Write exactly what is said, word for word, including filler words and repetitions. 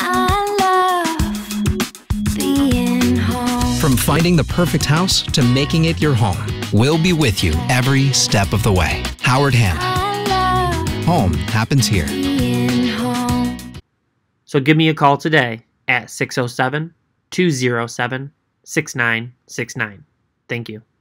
I love being home. From finding the perfect house to making it your home, we'll be with you every step of the way. Howard Hanna. I love Home happens here. being home. So give me a call today at six oh seven, two oh seven, six nine six nine. Thank you.